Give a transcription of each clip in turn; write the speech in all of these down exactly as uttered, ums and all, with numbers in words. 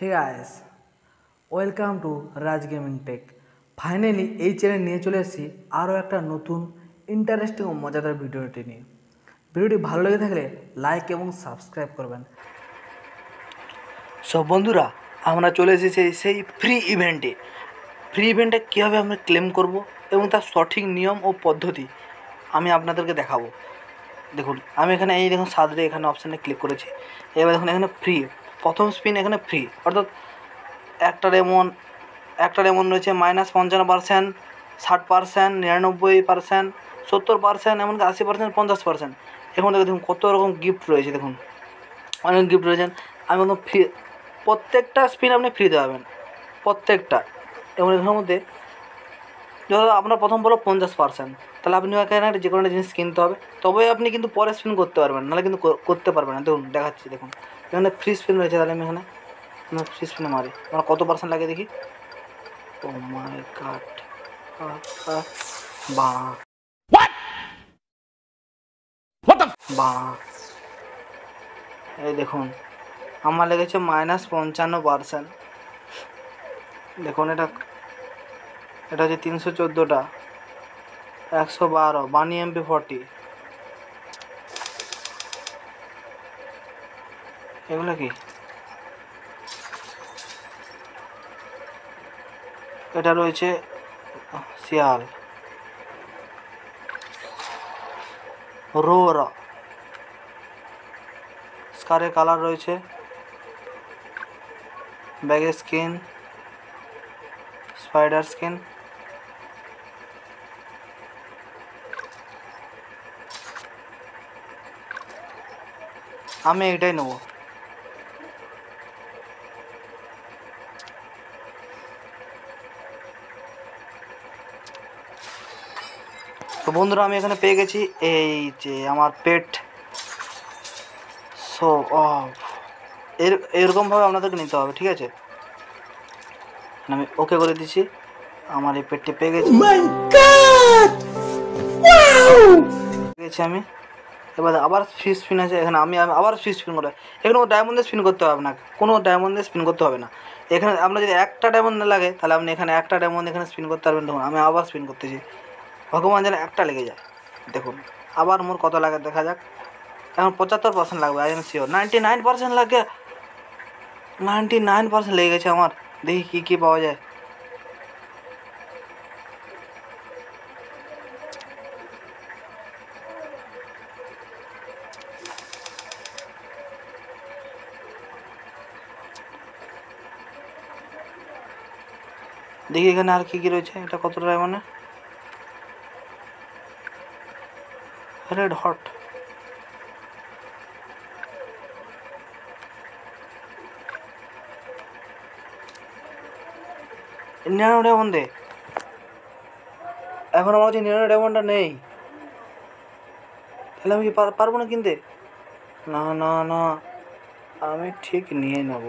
Hey guys, welcome to Raj gaming tech. Finally এই channel নিয়ে চলে এসেছি আরও একটা নতুন ইন্টারেস্টিং ও মজাদার ভিডিওটি নিয়ে। ভিডিওটি ভালো লেগে থাকলে লাইক এবং সাবস্ক্রাইব করবেন। সব বন্ধুরা, আমরা চলে এসেছি সেই ফ্রি ইভেন্টে। ফ্রি ইভেন্টে কীভাবে আমরা ক্লেম করব এবং তার সঠিক নিয়ম ও পদ্ধতি আমি আপনাদেরকে দেখাবো। দেখুন, আমি এখানে এই দেখুন সাদরে এখানে অপশানে ক্লিক করেছি। এবার দেখুন এখানে ফ্রি, প্রথম স্পিন এখানে ফ্রি, অর্থাৎ একটা রেমন একটা রেমন রয়েছে মাইনাস পঞ্চান্ন পার্সেন্ট, ষাট পার্সেন্ট, নিরানব্বই পার্সেন্ট, সত্তর পার্সেন্ট, এমনকি আশি পার্সেন্ট, পঞ্চাশ পার্সেন্ট। এখন দেখুন কত রকম গিফট রয়েছে, দেখুন অনেক গিফট রয়েছেন। আমি একদম ফ্রি, প্রত্যেকটা স্পিন আপনি ফ্রিতে পাবেন, প্রত্যেকটা। এবং এখানের মধ্যে ধরো আপনার প্রথম বলো পঞ্চাশ পার্সেন্ট, তাহলে আপনি এখানে যে কোনো একটা জিনিস কিনতে হবে, তবে আপনি কিন্তু পরে স্পিন করতে পারবেন, নাহলে কিন্তু করতে পারবেন না। দেখুন দেখাচ্ছি, দেখুন এখানে ফ্রি স্পিন রয়েছে। তাহলে আমি এখানে ফ্রি স্পিনে মারি, আমার কত পার্সেন্ট লাগে দেখি। ও মাই গড, বাঁ বাঁ এই দেখুন আমার লেগেছে মাইনাস পঞ্চান্ন পার্সেন্ট। দেখুন এটা এটা হচ্ছে তিনশো চোদ্দোটা, একশো বারো, বানি এমপি ফর্টি, এগুলো কি? এটা রয়েছে শিয়াল, রোরা, স্কারের কালার রয়েছে, ব্যাগের স্কিন, স্পাইডার স্কিন। আমি এটাই নেব। তো বন্ধুরা, আমি এখানে পেয়ে গেছি এই যে আমার পেট। সো এর এরকমভাবে আপনাদেরকে নিতে হবে, ঠিক আছে? আমি ওকে করে দিচ্ছি, আমার এই পেটটি পেয়ে গেছি পেয়েছি আমি। এবার আবার ফ্রি স্পিন আছে এখানে, আমি আবার ফ্রি স্পিন করে, এখানে ডায়মন্ডে স্পিন করতে হবে আপনাকে, কোনো ডায়মন্ডে স্পিন করতে হবে না। এখানে আপনার যদি একটা ডায়মন্ড না লাগে, তাহলে আপনি এখানে একটা ডায়মন্ড এখানে স্পিন করতে পারবেন। দেখুন আমি আবার স্পিন করতেছি, ভগবান যেন একটা লেগে যায়। দেখুন আবার মোর কত লাগে দেখা যাক। এখন পঁচাত্তর পার্সেন্ট লাগবে, I am sure. Ninety nine percent লাগে, নাইনটি নাইন পার্সেন্ট লেগে গেছে আমার। দেখি কী কী পাওয়া যায়। দেখি এখানে আর কী কী রয়েছে। এটা কতটা মানে রেড হট, নিরানব্বই ডায়মন্ড দে। এখন আমার কাছে নিরানব্বই ডায়মন্ডটা নেই, তাহলে আমি কি পারবো না কিনতে? না না না, আমি ঠিক নিয়ে নেব।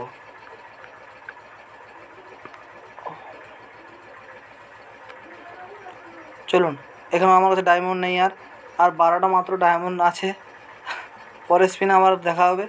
চলুন, এখানে আমার কাছে ডায়মন্ড নেই, আর আর বারোটা মাত্র ডায়মন্ড আছে। পরের স্পিনে আমার দেখা হবে।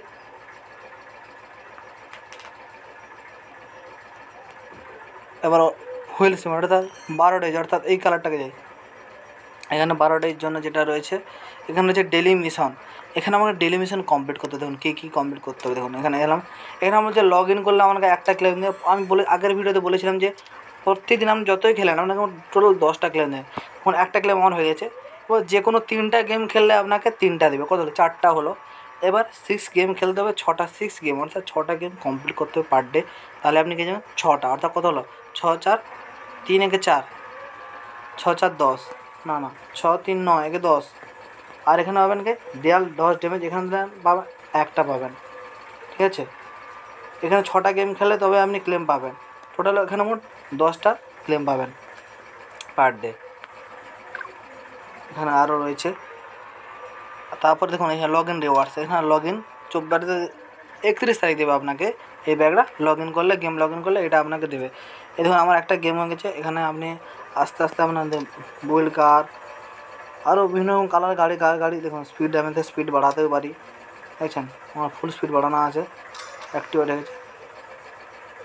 এবার হুইল স্পিন, অর্থাৎ বারো ডেজ, অর্থাৎ এই কালারটাকে যাই। এখানে বারো ডের জন্য যেটা রয়েছে, এখানে রয়েছে ডেলি মিশন। এখানে আমাকে ডেলি মিশন কমপ্লিট করতে, দেখুন কী কী কমপ্লিট করতে হবে। দেখুন এখানে এলাম, এখানে আমরা যে লগ ইন করলে আমাকে একটা ক্লেম দেয়। আমি বলে আগের ভিডিওতে বলেছিলাম যে প্রত্যেকদিন আপনি যতই খেলেন আপনাকে টোটাল দশটা ক্লেম দেয়। এখন একটা ক্লেম অন হয়ে গেছে। এবার যে কোনো তিনটা গেম খেললে আপনাকে তিনটা দেবে, কত হলো? চারটা হলো। এবার সিক্স গেম খেলতে হবে, ছটা সিক্স গেম, অর্থাৎ ছটা গেম কমপ্লিট করতে হবে পার ডে। তাহলে আপনি কে যাবেন ছটা, অর্থাৎ কত হলো? ছ চার, তিন একে চার, ছ চার দশ, না না ছ তিন নয়, একে দশ। আর এখানে পাবেন কে দেয়াল দশ ড্যামেজ, এখানে পাবেন একটা পাবেন, ঠিক আছে? এখানে ছটা গেম খেলে তবে আপনি ক্লেম পাবেন। টোটাল এখানে মোট দশটা ক্লেম পাবেন পার ডে। এখানে আরও রয়েছে। তারপর দেখুন এখানে লগ ইন রিওয়ার্ডস, এখানে লগ ইন চব্বিশে একত্রিশ তারিখ দেবে আপনাকে এই ব্যাগটা। লগ ইন করলে, গেম লগ ইন করলে এটা আপনাকে দেবে। এই দেখুন আমার একটা গেম হয়ে গেছে। এখানে আপনি আস্তে আস্তে আপনার বুইল্ড কার, আরও বিভিন্ন কালার গাড়ি কার গাড়ি দেখুন স্পিড, আমি তো স্পিড বাড়াতেও পারি, দেখছেন আমার ফুল স্পিড বাড়ানো আছে, অ্যাক্টিভেট হয়ে গেছে।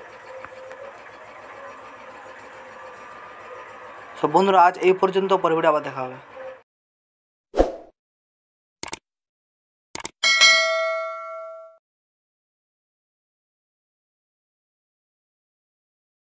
সব বন্ধুরা আজ এই পর্যন্ত, পরে ভিডিও আবার দেখা হবে।